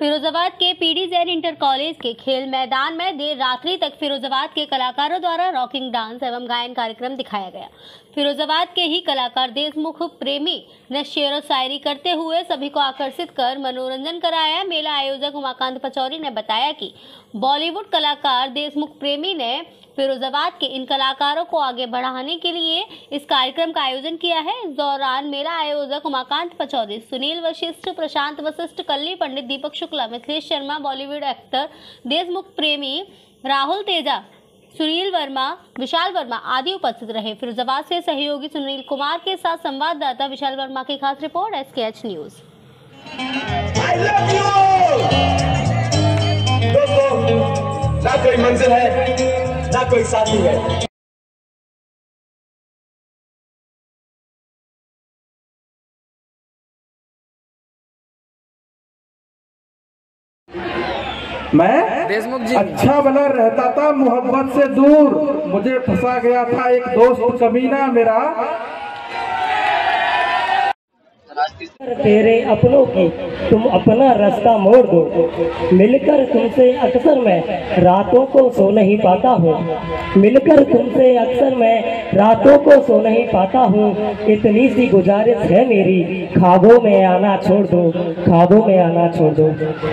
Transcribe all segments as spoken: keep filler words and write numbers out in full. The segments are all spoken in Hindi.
फिरोजाबाद के पीडी जैन इंटर कॉलेज के खेल मैदान में देर रात्रि तक फिरोजाबाद के कलाकारों द्वारा रॉकिंग डांस एवं गायन कार्यक्रम दिखाया गया। फिरोजाबाद के ही कलाकार देशमुख प्रेमी ने शेर व शायरी करते हुए सभी को आकर्षित कर मनोरंजन कराया। मेला आयोजक उमाकांत पचौरी ने बताया कि बॉलीवुड कलाकार देशमुख प्रेमी ने फिरोजाबाद के इन कलाकारों को आगे बढ़ाने के लिए इस कार्यक्रम का आयोजन किया है। इस दौरान मेला आयोजक उमाकांत पचौरी, सुनील वशिष्ठ, प्रशांत वशिष्ठ, कल्ली पंडित, दीपक शुक्ला, मिथिलेश शर्मा, बॉलीवुड एक्टर देशमुख प्रेमी, राहुल तेजा, सुनील वर्मा, विशाल वर्मा आदि उपस्थित रहे। फिरोजाबाद से सहयोगी सुनील कुमार के साथ संवाददाता विशाल वर्मा की खास रिपोर्ट, एस के एच न्यूज। ना कोई मंजिल है, ना कोई साथी है। मैं देशमुख जी अच्छा भला रहता था मोहब्बत से दूर, मुझे फंसा गया था एक दोस्त कमीना मेरा। तेरे अपनों की तुम अपना रास्ता मोड़ दो, मिलकर तुमसे अक्सर मैं रातों को सो नहीं पाता हूँ, मिलकर तुमसे अक्सर मैं रातों को सो नहीं पाता हूँ। इतनी सी गुजारिश है मेरी, ख्वाबों में आना छोड़ दो, ख्वाबों में आना छोड़ दो।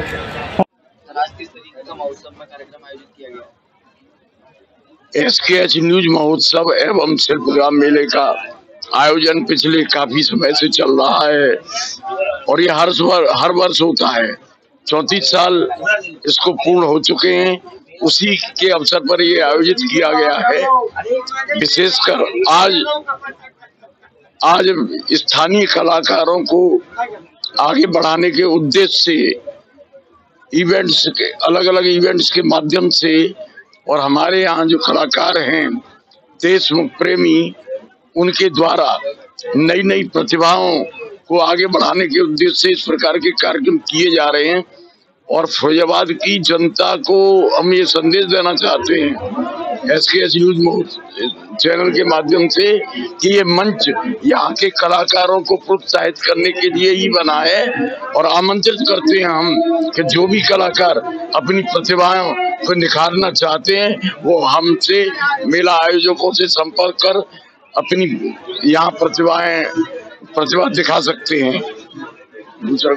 एस के एच न्यूज महोत्सव एवं शिल्पग्राम मेले का आयोजन पिछले काफी समय से चल रहा है और ये हर हर वर्ष होता है। चौंतीस साल इसको पूर्ण हो चुके हैं। उसी के अवसर पर ये आयोजित किया गया है। विशेषकर आज आज स्थानीय कलाकारों को आगे बढ़ाने के उद्देश्य से इवेंट्स के अलग अलग इवेंट्स के माध्यम से और हमारे यहाँ जो कलाकार हैं देशमुख प्रेमी, उनके द्वारा नई नई प्रतिभाओं को आगे बढ़ाने के उद्देश्य से इस प्रकार के कार्यक्रम किए जा रहे हैं। और फिरोजाबाद की जनता को हम ये संदेश देना चाहते हैं S K H news channel के माध्यम से कि ये मंच यहाँ के कलाकारों को प्रोत्साहित करने के लिए ही बना है और आमंत्रित करते हैं हम कि जो भी कलाकार अपनी प्रतिभाओं को निखारना चाहते हैं वो हमसे मेला आयोजकों से संपर्क कर अपनी यहाँ प्रतिभाएं प्रतिभा दिखा सकते हैं। दूसरा